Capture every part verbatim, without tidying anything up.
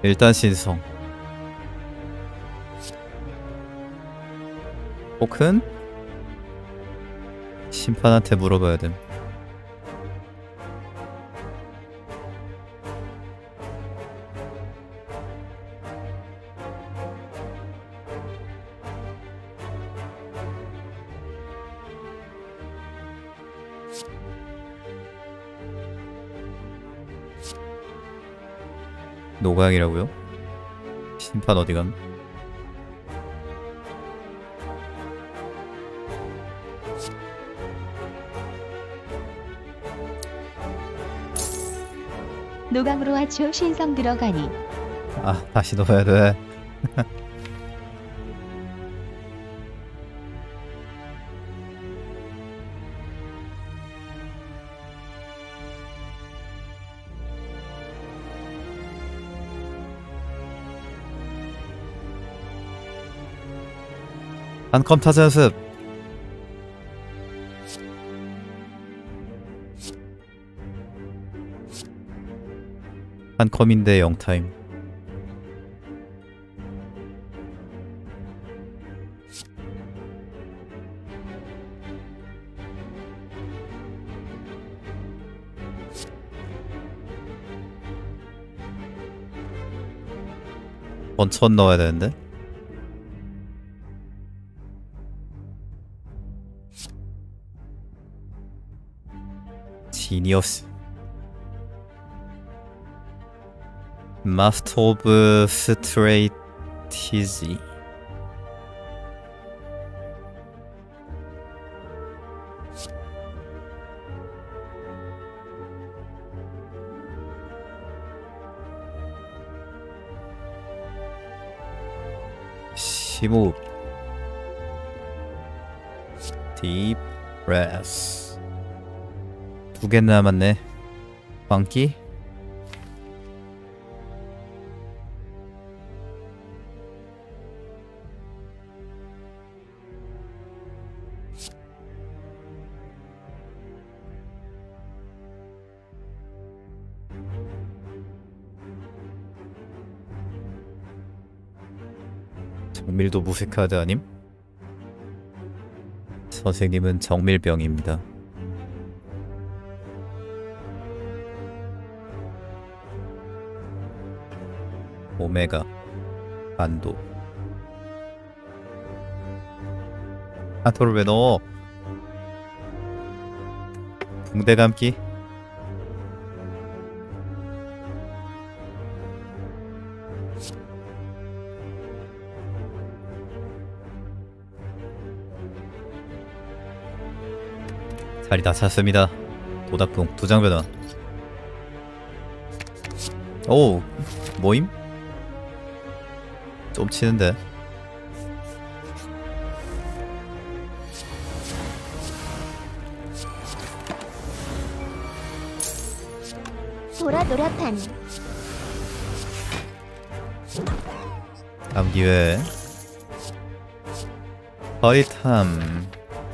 일단 신성. 포큰? 심판한테 물어봐야 됨. 노광이라고요? 심판 어디감? 노강으로 하초 신성 들어가니. 아, 다시 넣어야 돼. 한컴 타자 연습. 한컴인데 영타임. 번천 넣어야 되는데. 지니어스. 마스터 오브 스트레이티지. 심호흡. 딥 브레스. 두 개 남았네. 광기. 정밀도 무색하드 아님? 선생님은 정밀병입니다. 오메가 반도. 한토를 왜 넣어? 붕대 감기. 자리 다 찼습니다. 도닥풍 두 장 변화. 오, 모임? 좀 치는데. 돌아 돌아판. 다음 기회. 허리탐.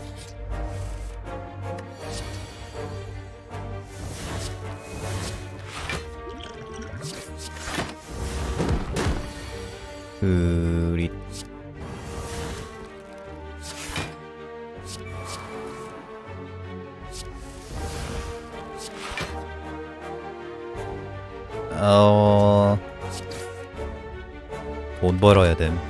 그리. 어... 돈 벌어야 됨.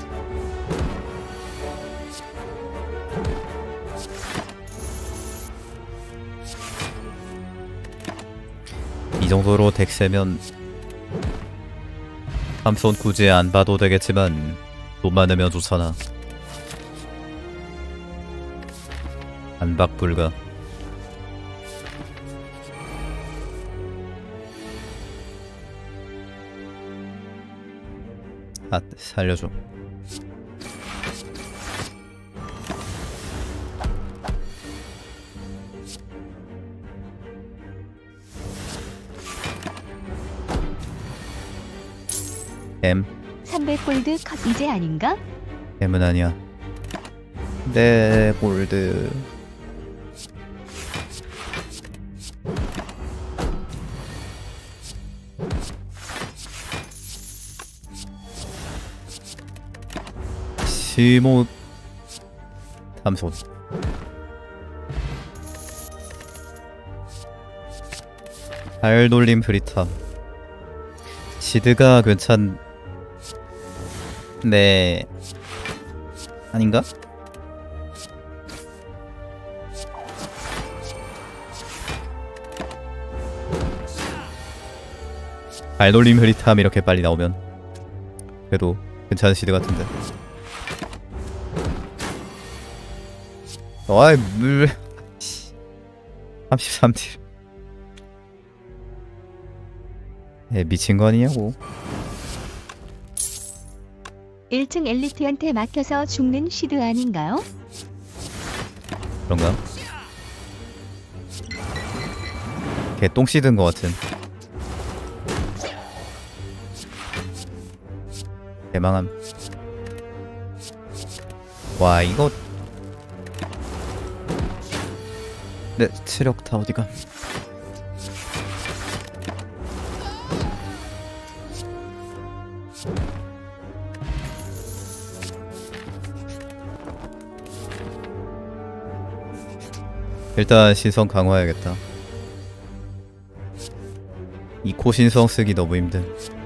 이 정도로 덱 세면 삼손 굳이 안 봐도 되겠지만 돈 많으면 좋잖아. 안박 불가. 아, 살려줘. M. 삼백 골드 컷 이제 아닌가? M은 아니야. 네, 골드. 시모 탐손. 발돌림 프리타. 시드가 괜찮... 네... 아닌가? 발놀림 흐릿함 이렇게 빨리 나오면 그래도 괜찮은 시드 같은데. 어이 물... 삼십삼 딜. 에 미친거 아니냐고. 일 층 엘리트한테 막혀서 죽는 시드 아닌가요? 그런가? 걔 똥시드인 것 같은. 대망함. 와 이거 네 체력 다 어디가? 일단 신성 강화해야겠다. 이 코 신성 쓰기 너무 힘든.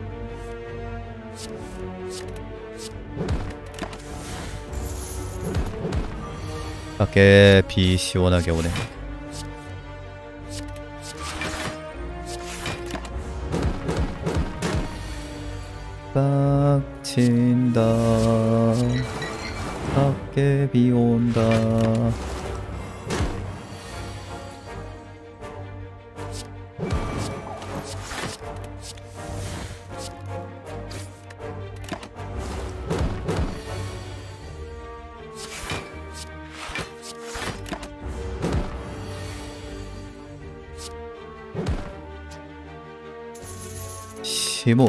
밖에 비 시원하게 오네. 빡친다. 밖에 비 온다. 시모.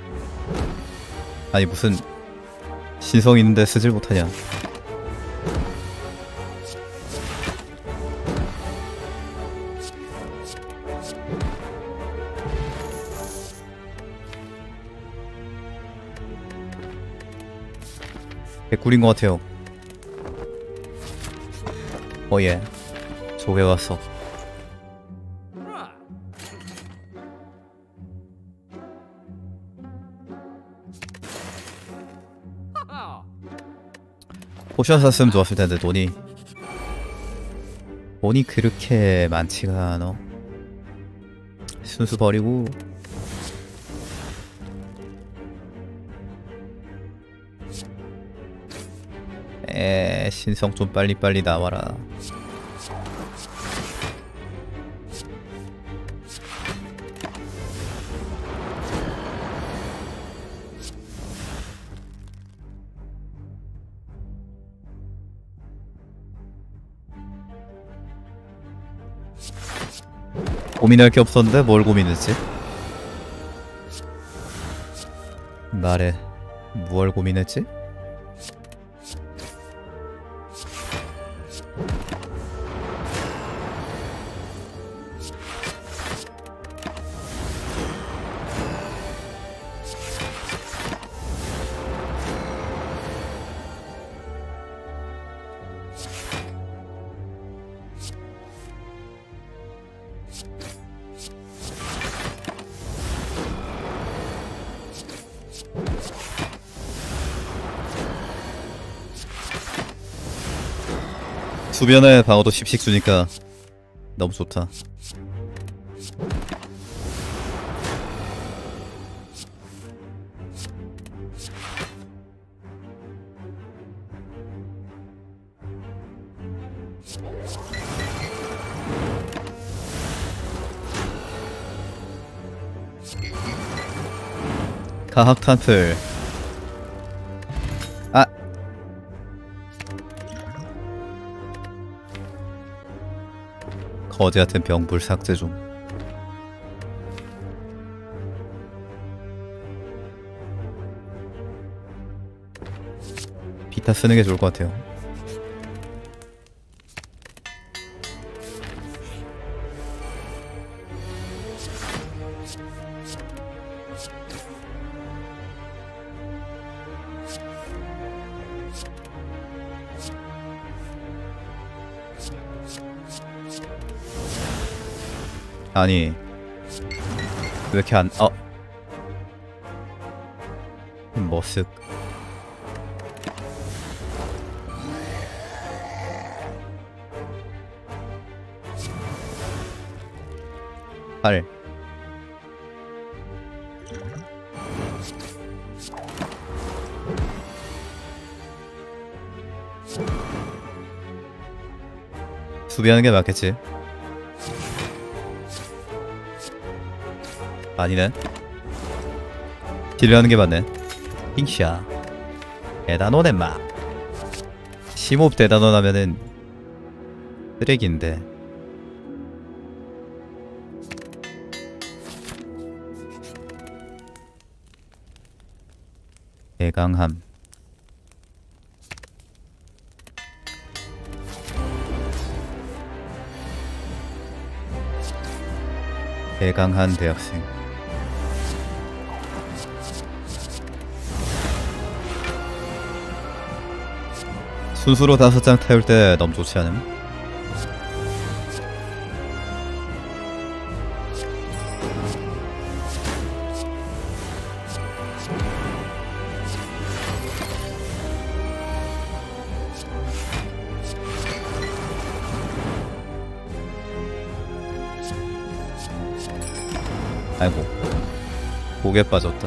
아니 무슨 신성 있는데 쓰질 못하냐. 개꿀인 것 같아요. 어예 조개 왔어. 포션 샀으면 좋았을 텐데 돈이 돈이 그렇게 많지가 않아. 순수 버리고 에 신성 좀 빨리빨리 나와라. 고민할 게 없었는데 뭘 고민했지? 말해. 무얼 고민했지? 주변의 방어도 십씩 주니까 너무 좋다. 가학탄플. 아 거지 같은 병불 삭제 좀. 비타 쓰는 게 좋을 것 같아요. 아니 왜 이렇게 안.. 어? 머쓱. 팔. 수비하는 게 맞겠지. 아니네. 딜하는 게 맞네. 잉샤. 대단원의 막. 심호흡 대단원 하면은 쓰레기인데. 대강함. 대강한 대학생. 순수로 다섯 장 태울 때 너무 좋지 않음? 아이고, 목에 빠졌다.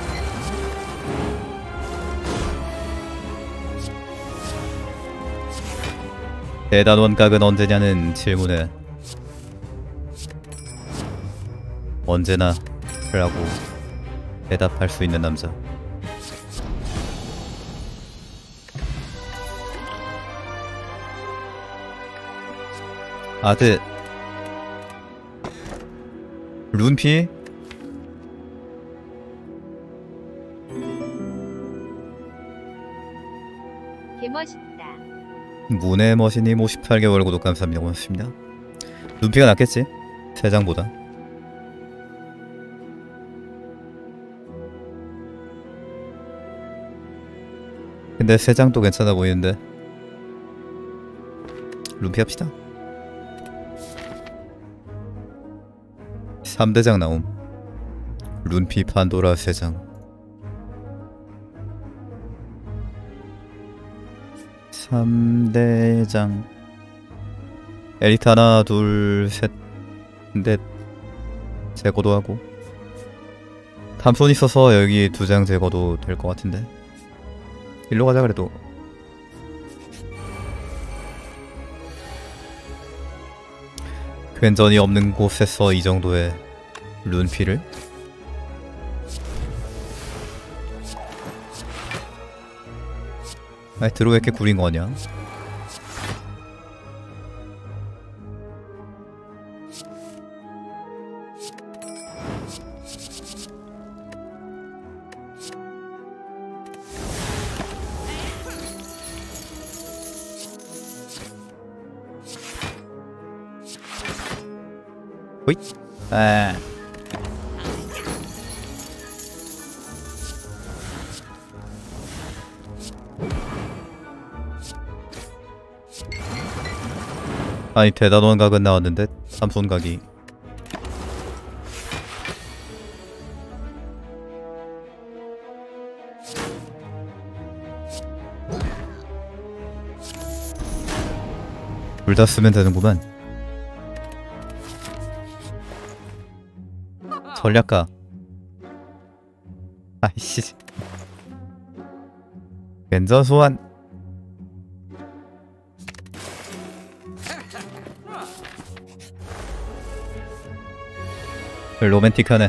대단 원각은 언제냐는 질문에 언제나 라고 대답할 수 있는 남자. 아드 룬피? 개멋있다. 문의 머신님 오십팔 개월 구독 감사합니다. 고맙습니다. 룬피가 낫겠지? 세 장보다. 근데 세 장도 괜찮아 보이는데 룬피 합시다. 삼 대장 나옴. 룬피 판도라 세 장. 삼 대장. 엘리트 하나 둘 셋 넷 제거도 하고 탐손 있어서 여기 두 장 제거도 될 것 같은데. 일로 가자 그래도. 괜전이 없는 곳에서 이 정도의 룬피를? 아이 드로 왜 이렇게 구린 거냐? 호잇! 아. 아니 대단원 각은 나왔는데 삼손 각이 둘 다 쓰면 되는구만. 전략가. 아이씨. 겐저 소환. 로맨틱하네.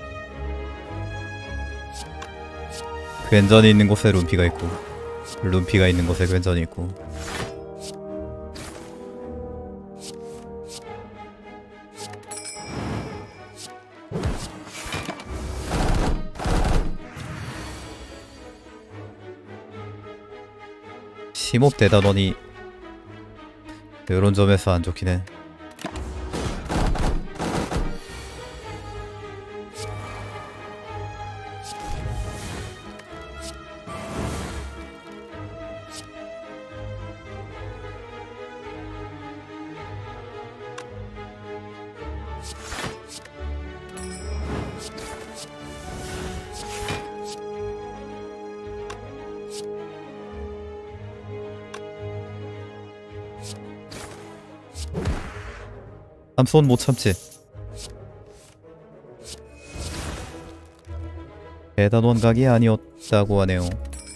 괜전이 있는 곳에 룸피가 있고 룸피가 있는 곳에 괜전이 있고. 심호흡 대단원이 이런 점에서 안 좋긴 해. 삼손 못 참지. 대단 원각이 아니었다고 하네요.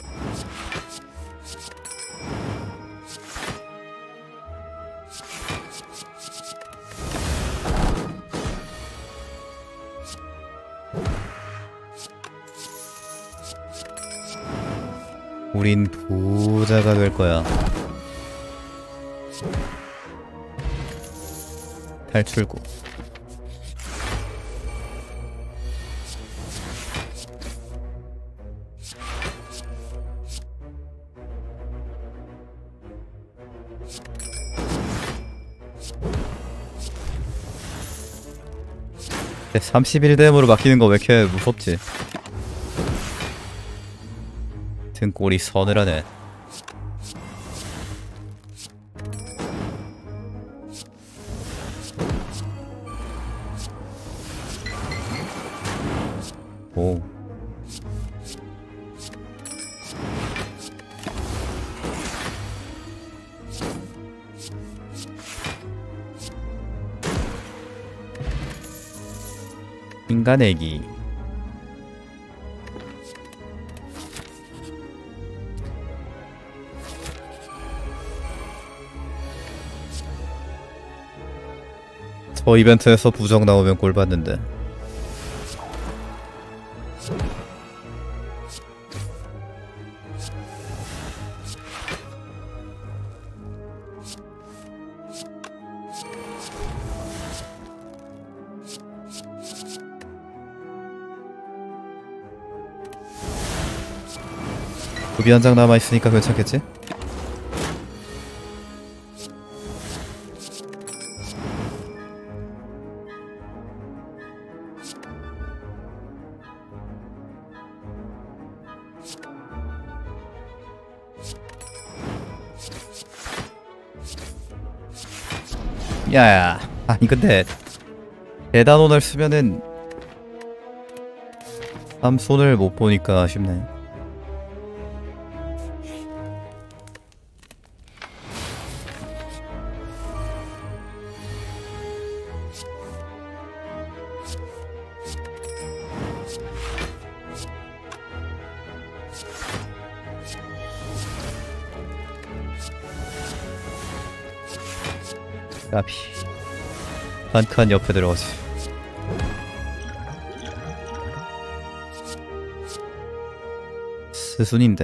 우린 부자가 될 거야. 탈출구. 삼십일 댐으로 막히는 거 왜 이렇게 무섭지? 등골이 서늘하네. 오. 인간애기. 저 이벤트에서 부정 나오면 꼴 받는데. 구비 한 장 남아있으니까 괜찮겠지? 야야, 아니 근데 대단원을 쓰면은 삼손을 못 보니까 아쉽네. 까비. 한 칸 옆에 들어가지. 스순인데.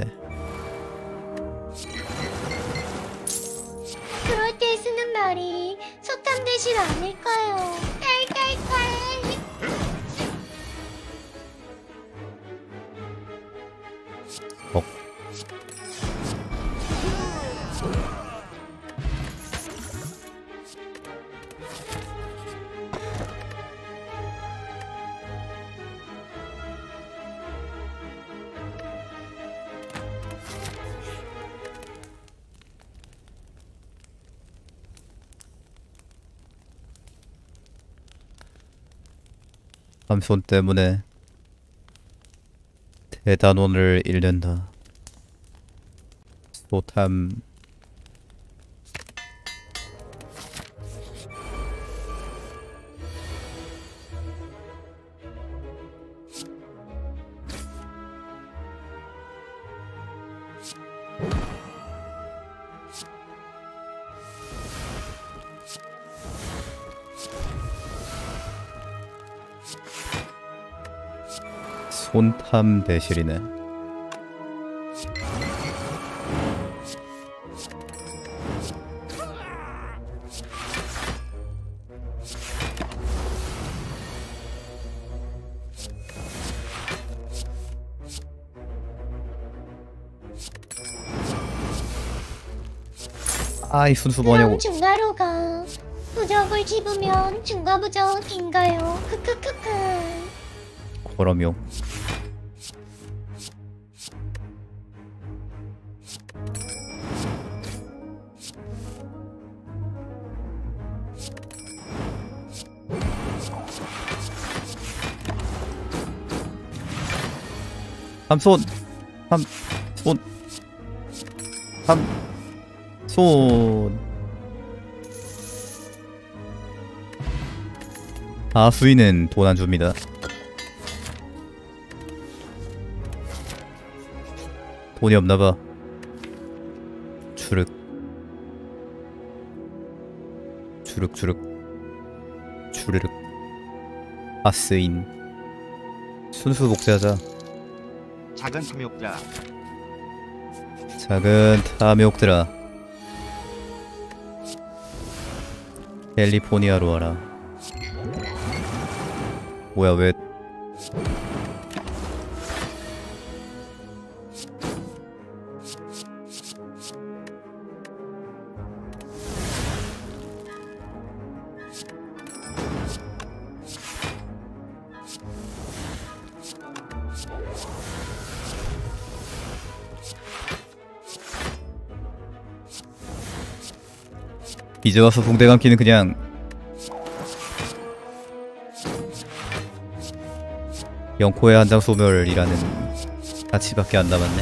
그럴 때 쓰는 말이 소탐되질 않을까요? 깔깔깔. 어. 삼손 때문에 대단원을 잃는다. 소탐. 손탐 대실이네. 아이 순수 뭐냐고. 그럼 중가로 가. 부적을 집으면 중가부적인가요? 크크크크. 그럼요. 삼손! 삼손! 삼손! 하수인은 돈 안 줍니다. 돈이 없나봐. 주륵 주륵 주륵 주르륵. 하수인. 순수 복제하자. 작은 탐욕자. 작은 탐욕들아, 캘리포니아로 와라. 뭐야, 왜 이제 와서 동대 감기는 그냥 영코의 한장 소멸이라는 가치밖에 안 남았네.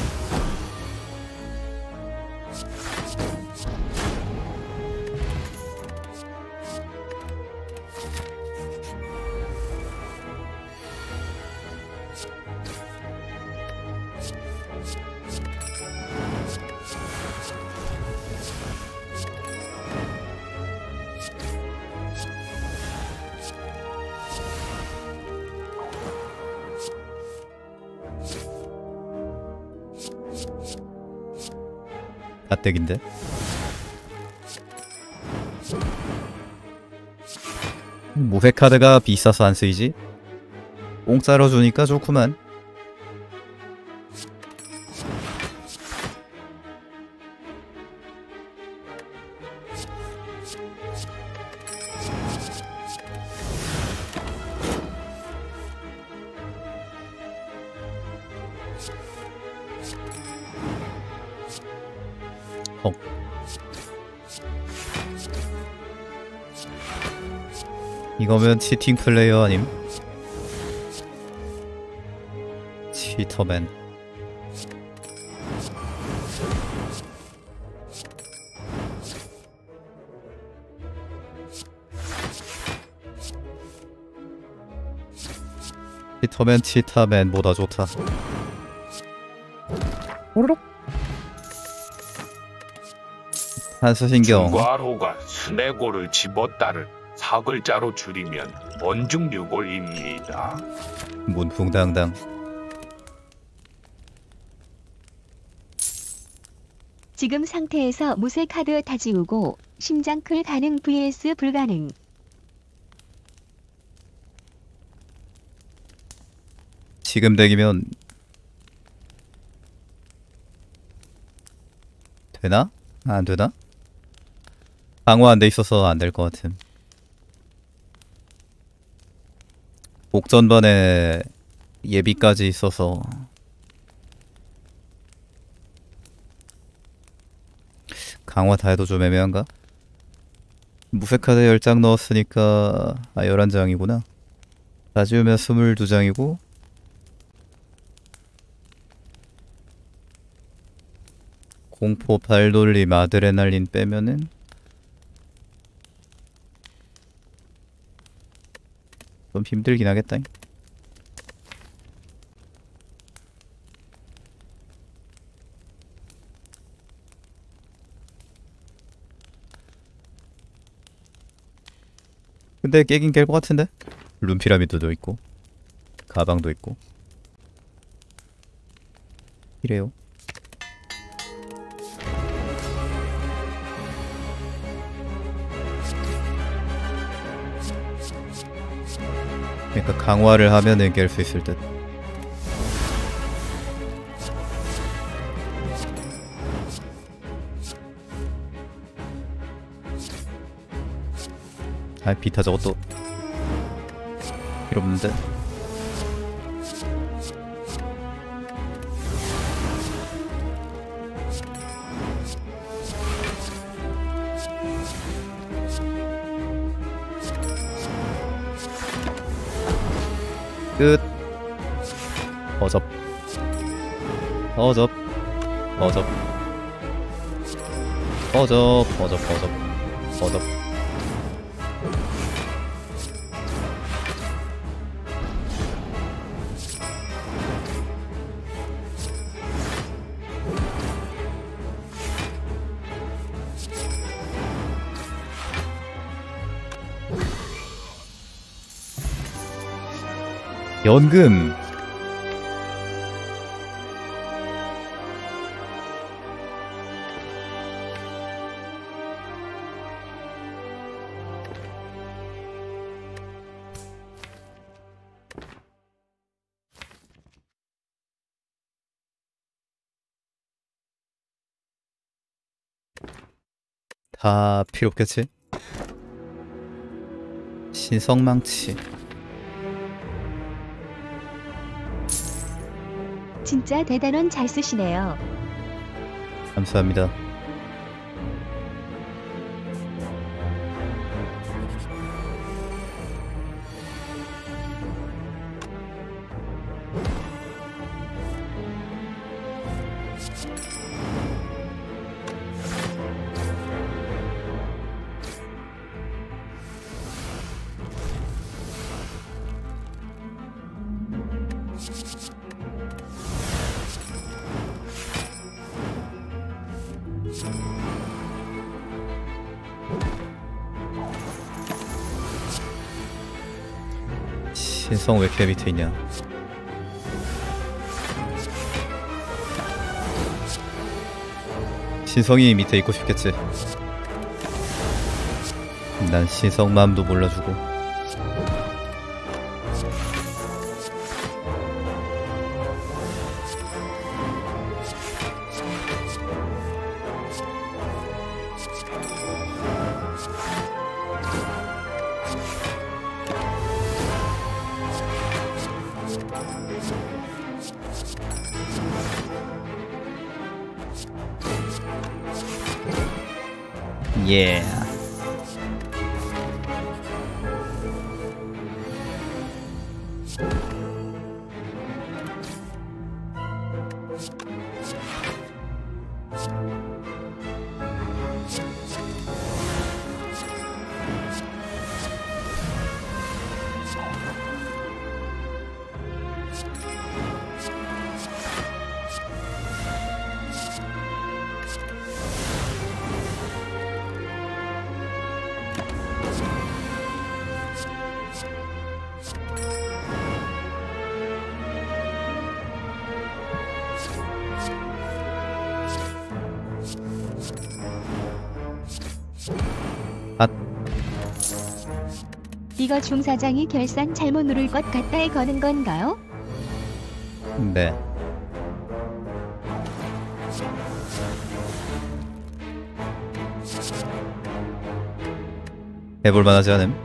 가뜩인데? 무쇠 카드가 비싸서 안 쓰이지? 공짜로 주니까 좋구만. 어. 이거면 치팅 플레이어 아님? 치터맨. 치터맨 치타맨보다 좋다. 오르륵. 한수신경. 중과로가 스네고를 집었다를 사글자로 줄이면 원중유골입니다. 문풍당당. 지금 상태에서 무쇠 카드 다 지우고 심장클 가능 vs 불가능. 지금 덱이면 되나? 안 되나? 강화 안 돼 있어서 안 될 것 같음. 복전반에 예비까지 있어서 강화 다 해도 좀 애매한가? 무쇠카드 열 장 넣었으니까 아 열한 장이구나. 다 지우면 스물두 장이고 공포 발돌림 아드레날린 빼면은 좀 힘들긴 하겠다. 근데 깨긴 깰 것 같은데? 룸피라미드도 있고 가방도 있고 이래요. 그러니까 강화를 하면은 깰 수 있을 듯. 아 비타 저것도 필요 없는데. 끝. 어접 어접 어접 어접 어접 어접 어접 연금. 다 필요 없겠지? 신성망치. 진짜 대단원 잘 쓰시네요. 감사합니다. 신성 왜 이렇게 밑에 있냐? 신성이 밑에 있고 싶겠지. 난 신성 마음도 몰라주고. 예. 이거 중사장이 결산 잘못 누를 것 같다에 거는 건가요? 네. 해볼만 하지 않음?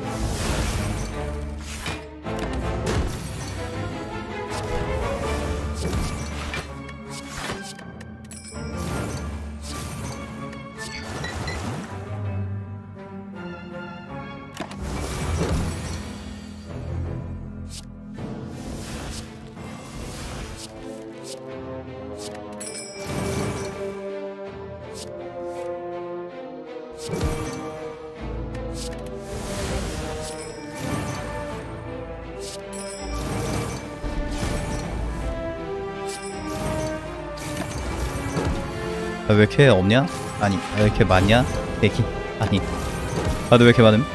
아, 왜 이렇게 없냐? 아니, 왜 이렇게 많냐? 대기? 아니, 아, 너 왜 이렇게 많음?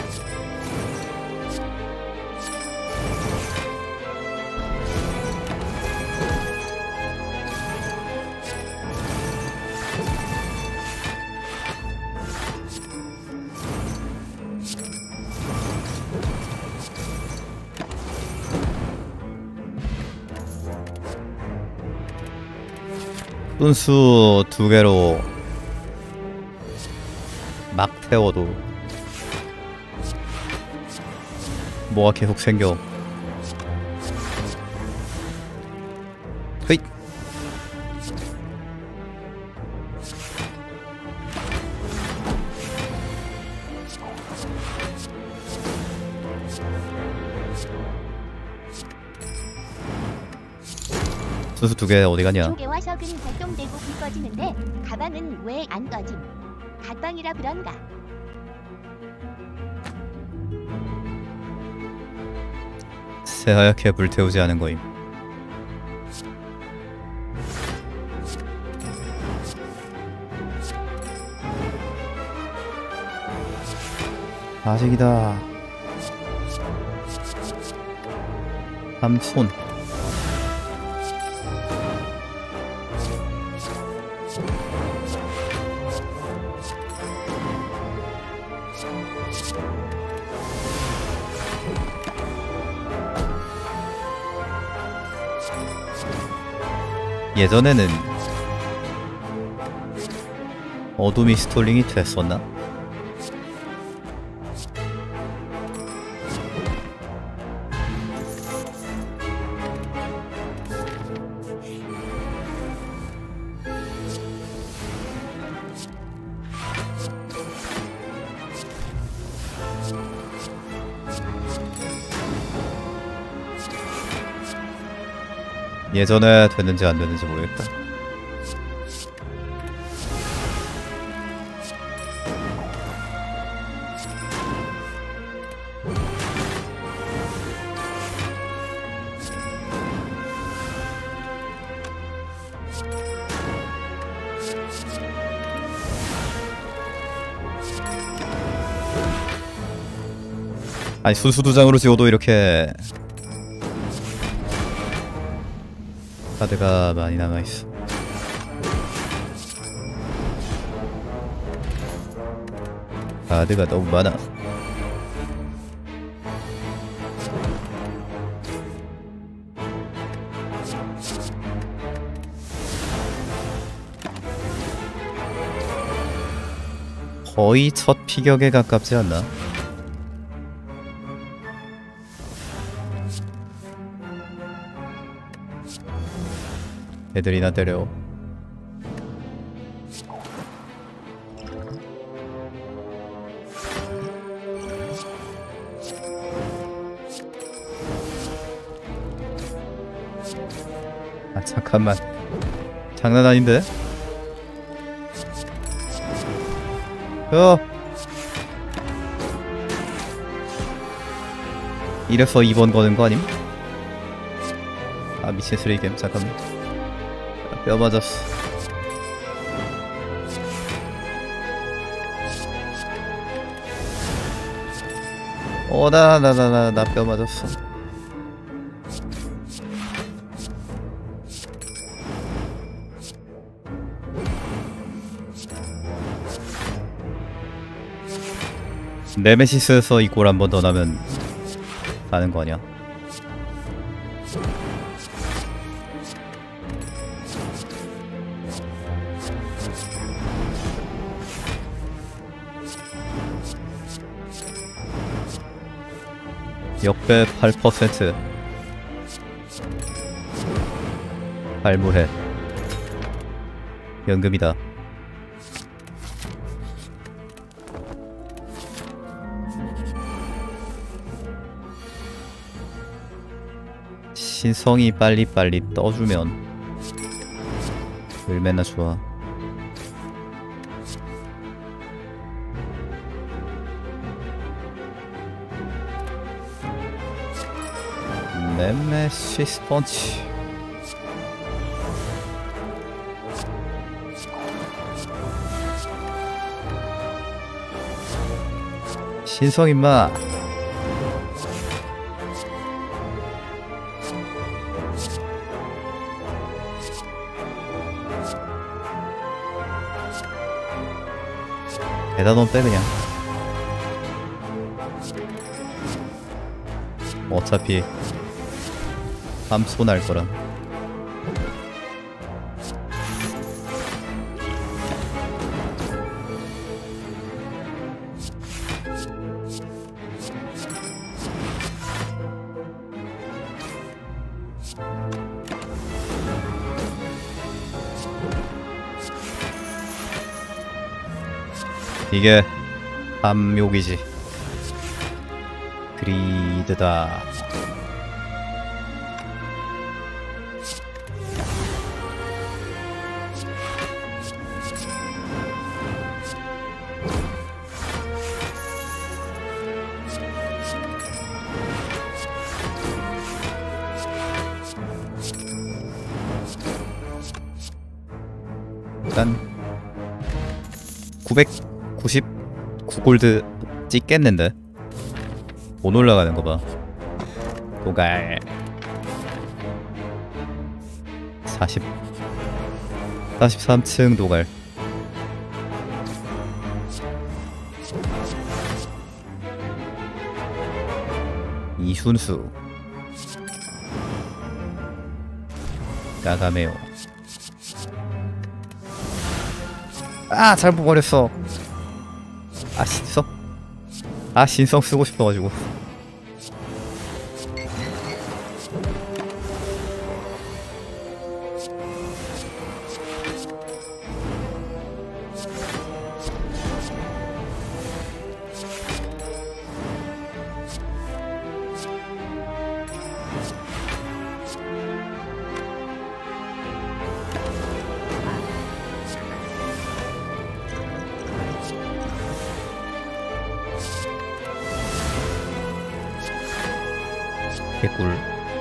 분수 두 개로 막 태워도 뭐가 계속 생겨. 헤잇. 분수 두 개 어디 가냐? 조개와 석은 발동되고 불 꺼지는데 가방은 왜 안 꺼짐? 갓방이라 그런가? 새하얗게 불태우지 않은 거임. 아직이다. 삼손. 예전에는 어둠이 스톨링이 됐었나? 예전에 됐는지 안 됐는지 모르겠다. 아니 순수 두 장으로 지워도 이렇게 카드가 많이 남아있어. 카드가 너무 많아. 거의 첫 피격에 가깝지 않나? 애들이나 때려. 아 잠깐만, 장난 아닌데? 어 이래서 이 번 거는 거 아님? 아 미친 쓰레기겜. 잠깐만, 뼈 맞았어. 어나 나 나 나 나 뼈 맞았어. 네메시스에서 이 골 한 번 더 나면 가는 거 아니야? 역배 팔 퍼센트. 발무해. 연금이다. 신성이 빨리빨리 떠주면 얼마나 좋아. 네메시스 펀치. 신성 임마. 대단원 빼 그냥. 어차피 함소 날 거라. 이게 함욕이지. 그리드다. 일단 구백구십구 골드 찍겠는데? 못 올라가는 거 봐. 도갈. 사십 사십삼 층 노갈. 이순수 까가메오. 아 잘못 버렸어. 아 신성 아 신성 쓰고 싶어가지고. 개꿀.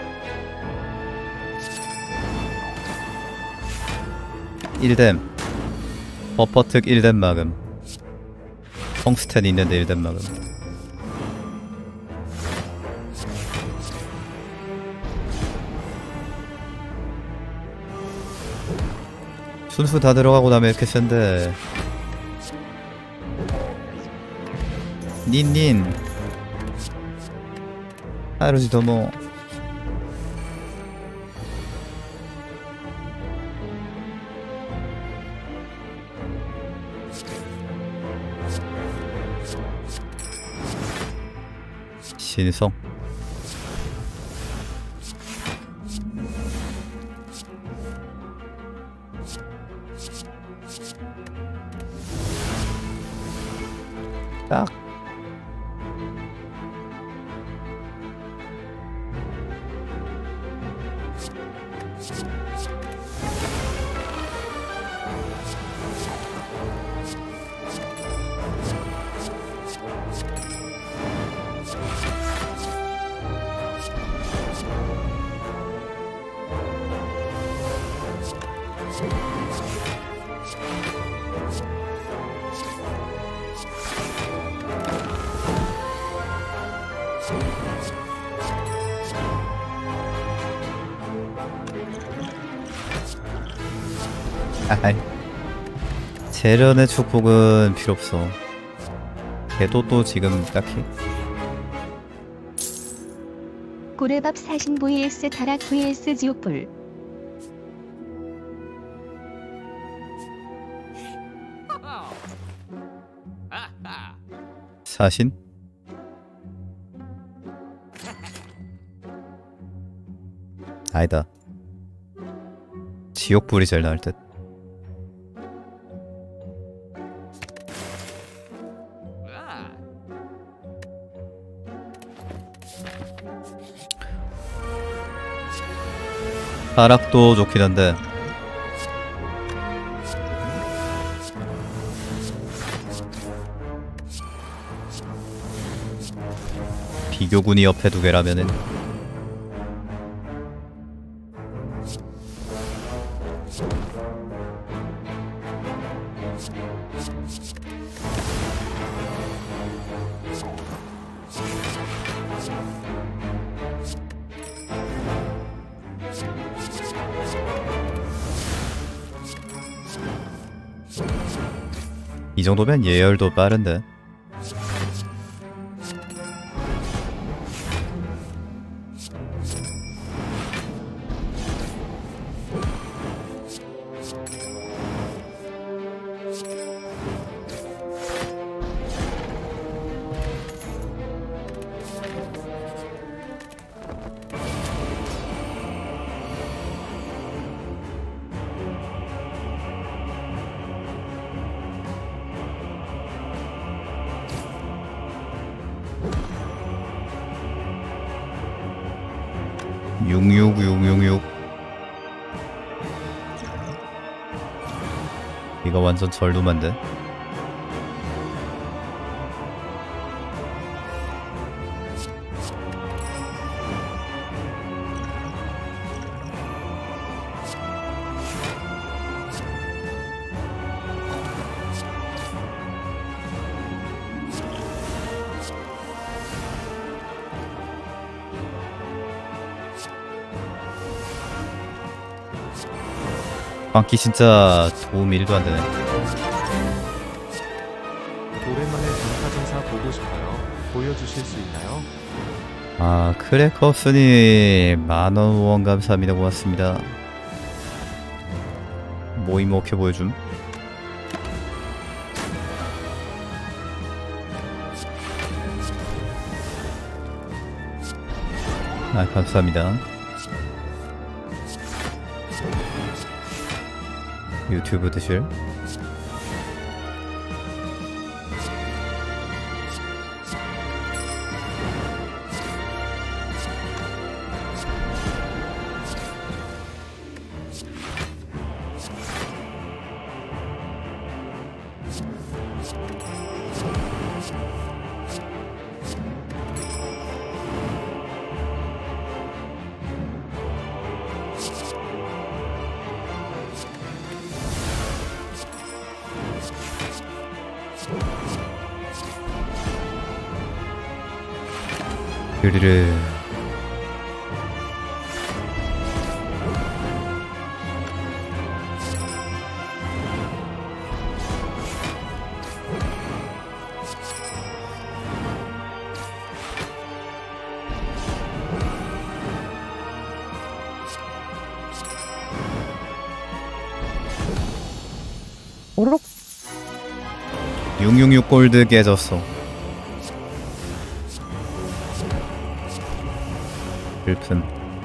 일뎀 버퍼특 일뎀 막음. 텅스텐 있는데 일뎀 막음. 순수 다 들어가고 나면 이렇게 센데. 닌닌 하루지 도모. 신성 딱 아이 재련의 축복은 필요 없어. 걔도 또 지금 딱히. 고래밥 사신 vs 타락 vs 지옥불. 사신? 아니다. 지옥불이 제일 나을 듯. 타락도 좋긴 한데 비교군이 옆에 두 개라면은 이 정도면 예열도 빠른데. 육육육육육. 이거 완전 절도만데. 광기 진짜 도움 일도 안 되네. 오랜만에 전사전사 보고 싶어요. 보여주실 수 있나요? 아, 크래커스님 만원 후원 감사합니다. 고맙습니다. 뭐 이렇게 보여줌? 아, 감사합니다. 유튜브 드실? 르르르. 오로록. 육백육십육 골드 깨졌어. 슬픔.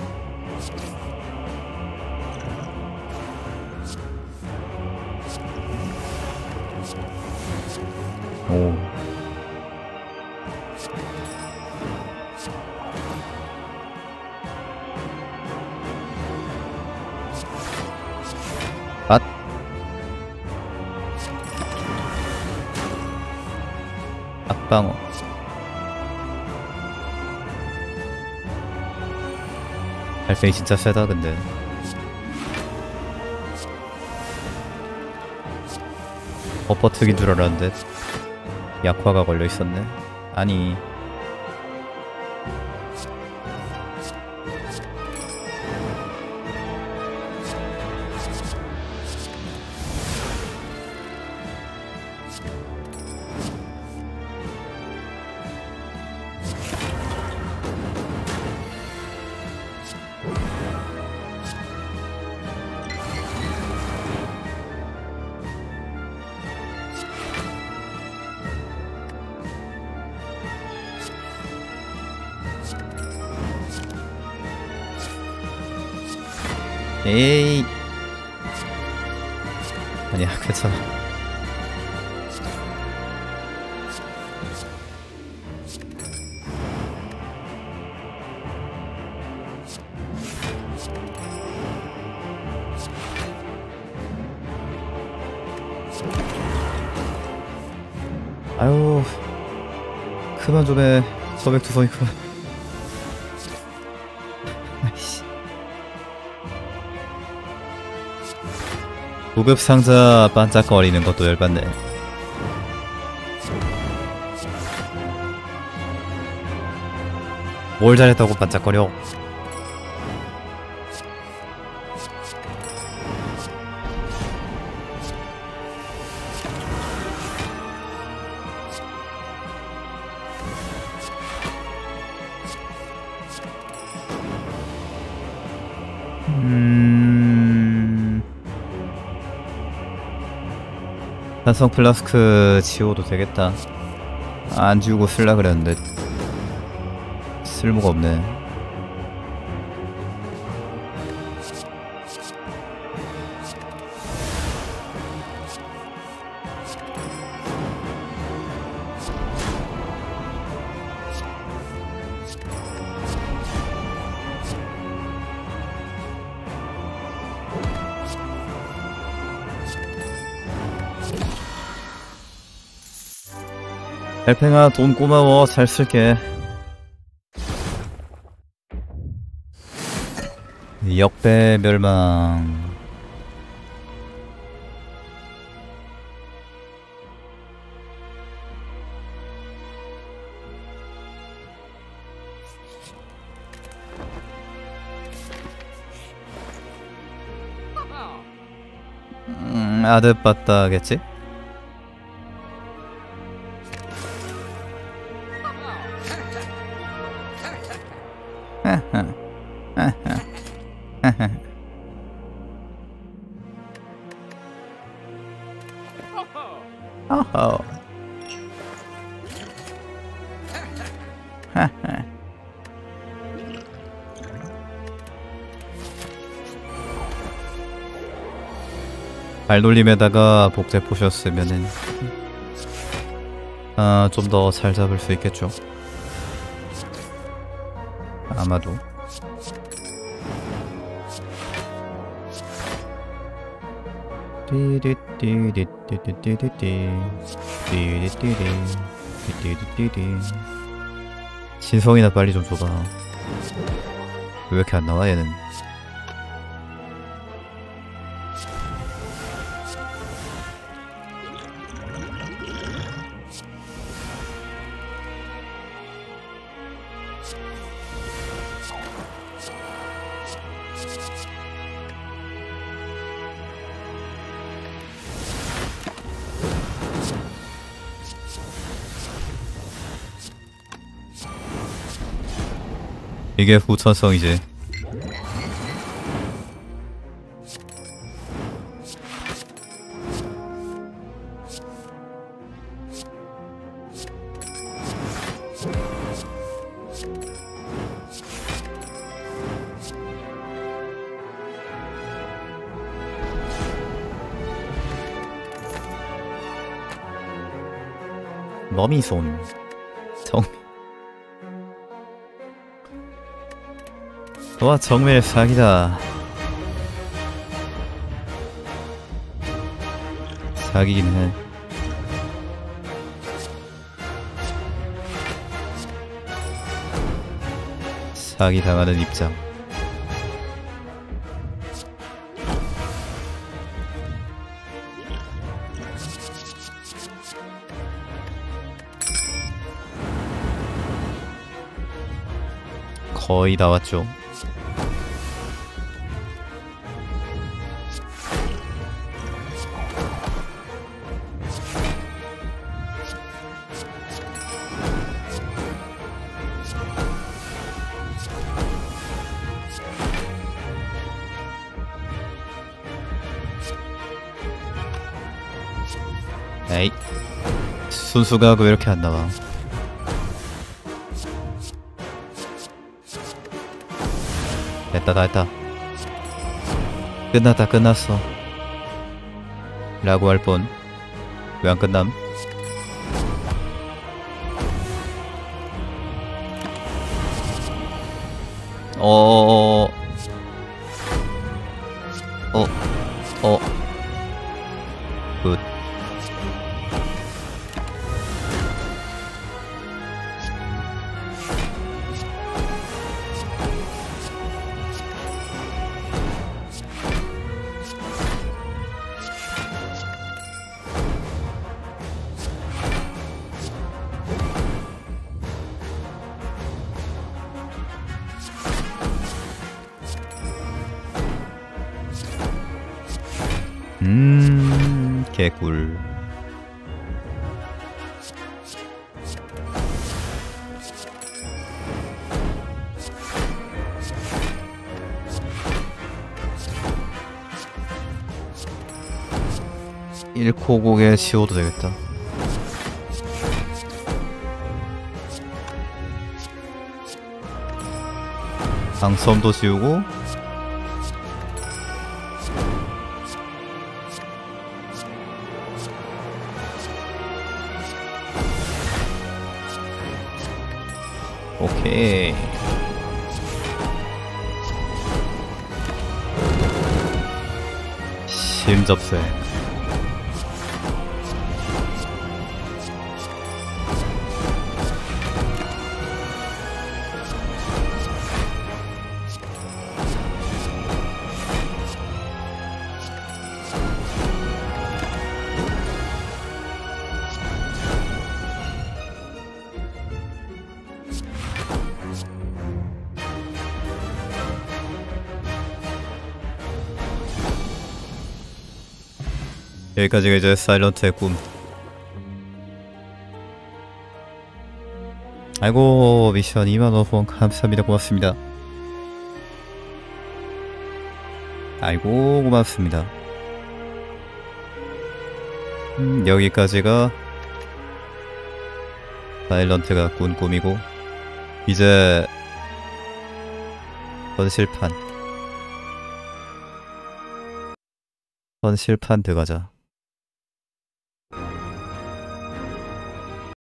오. 앗. 악방어. 달팽이 진짜 세다 근데. 엎어트긴 줄 알았는데 약화가 걸려있었네. 아니 에이. 아니야, 괜찮아. 아유, 그만 좀 해. 서백투성이 그만. 아이씨. 구급 상자 반짝거리는 것도 열받네. 뭘 잘했다고 반짝거려. 음... 산성 플라스크 지워도 되겠다. 안 지우고 쓸라 그랬는데 쓸모가 없네. 달팽아 돈 고마워. 잘 쓸게. 역배 멸망. 음, 아드바따겠지? 어허. 발놀림에다가 복제 포셨으면은 아, 좀 더 잘 잡을 수 있겠죠. 아마도. 띠디띠디띠디띠디띠 띠디띠디띠디띠디. 신성이나 빨리 좀 줘봐. 왜 이렇게 안 나와 얘는? 이게 후천성이지. 머미손 정 와, 정밀 사기다. 사기긴 해. 사기 당하는 입장. 거의 다 왔죠. 에이, 순수가 왜 이렇게 안 나와? 됐다, 다 했다. 끝났다, 끝났어. 라고 할 뻔. 왜 안 끝남? 어, 어, 어, 굿. 음, 개꿀. 일 코 고개 씌워도 되겠다. 방섬도 씌우고 오케이. 심접세. 여기까지가 이제 사일런트의 꿈. 아이고 미션 이만 원 후원 감사합니다. 고맙습니다. 아이고 고맙습니다. 음, 여기까지가 사일런트가 꾼 꿈이고 이제 현실판 현실판 들어가자.